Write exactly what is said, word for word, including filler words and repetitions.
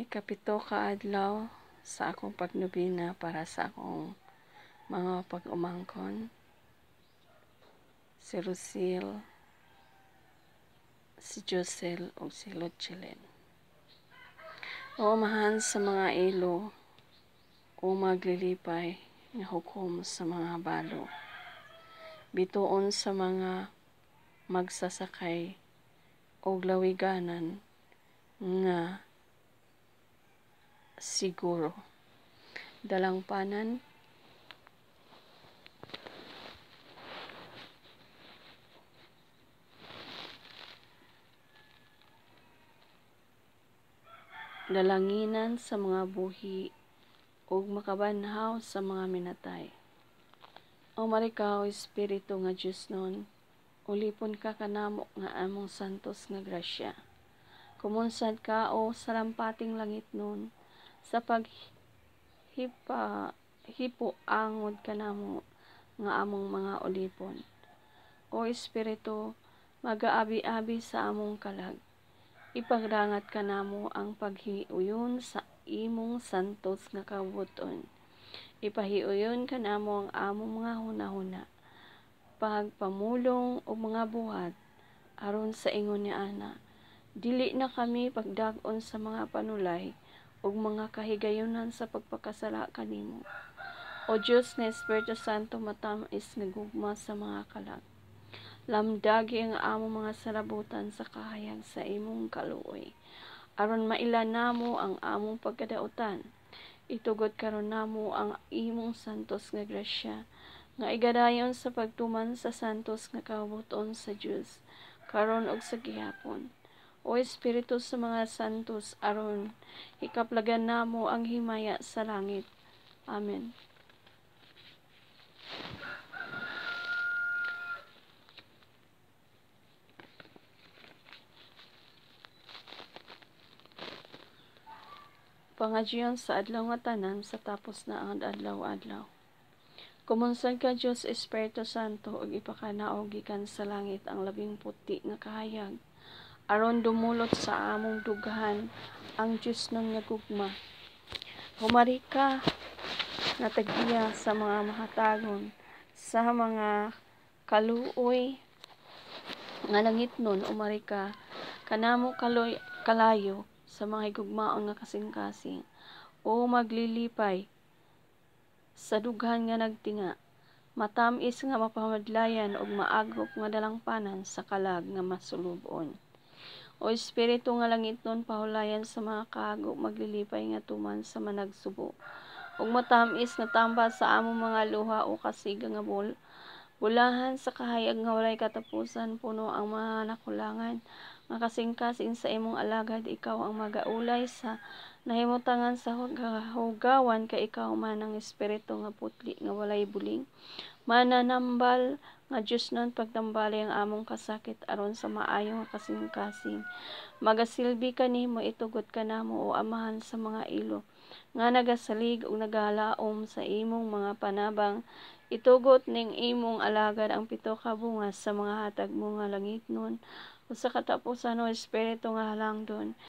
Ikapito ka adlaw sa akong pagnobena para sa akong mga pag-umangkon, si Rosil, si Josel o si Lotchelen. Umahan sa mga ilo o maglilipay nga hukom sa mga balo. Bituon sa mga magsasakay o lawiganan nga siguro. Dalangpanan, dalanginan sa mga buhi ug makabanhaw sa mga minatay. O marikaw, Espiritu nga Diyos nun, ulipon ka kanamo nga among santos nga grasya. Kumunsad ka o salampating langit nun, sa paghipa hipuangod kanamo nga among mga ulipon. O Espiritu, mag-aabi-abi sa among kalag. Ipagrangat kanamo ang paghiuyon sa imong santos nga kabuton. Ipahiuyon kanamo ang among mga hunahuna, pagpamulong o mga buhat aron sa ingon ni ana. Dili na kami pagdag-on sa mga panulay ug mga kahigayunan sa pagpakasala kanimo. O Diyos na Espiritu Santo, matamis nga gugma sa mga kalag. Lamdagi ang among mga salabutan sa kahayag sa imong kaluoy, aron mailan namo ang among pagkadautan. Itugod karon namo ang imong santos nga grasya, nga igadayon sa pagtuman sa santos nga kabuton sa Dios karon ug sa gihapon. O Espiritu sa mga santos, aron ikaplagan namo ang himaya sa langit. Amen. Pangadyon sa adlaw nga tanan sa tapos na ang adlaw-adlaw. Kumunsad ka, Diyos Espiritu Santo, ug ipakanaog gikan sa langit ang labing puti nga kahayag, aron dumulot sa among dughan ang Diyos nang nga gugma. Humari ka nga tagiya sa mga mahatagon, sa mga kaluoy nga langitnon. Umari ka kanamo kaloy kalayo sa mga higugmaon nga kasing-kasing, o maglilipay sa dughan nga nagtinga, matamis nga mapamadlayan ug maagop nga dalangpanan sa kalag nga masulubon. O Espiritu nga langitnon, pahulayan sa mga kahago maglilipay nga tuman sa managsubo, ug matamis nga tamba sa among mga luha o kasiga nga bul bulahan sa kahayag nga walay katapusan. Puno ang mga nakulangan nga kasing-kasing sa imong alagad. Ikaw ang magaulay sa nahimutangan sa hugawan, kay ikaw man ang Espiritu nga putli nga walay buling. Mananambal nga Diyos nun, pagtambali ang among kasakit aron sa maayo nga kasing-kasing. Magasilbi kanimo, itugot kanamo o amahan sa mga ilo nga nagasalig ug nagalaom sa imong mga panabang. Itugot ning imong alagad ang pito ka bunga sa mga hatag mo nga langitnon, o sa katapusan, o Espiritu nga halangdon,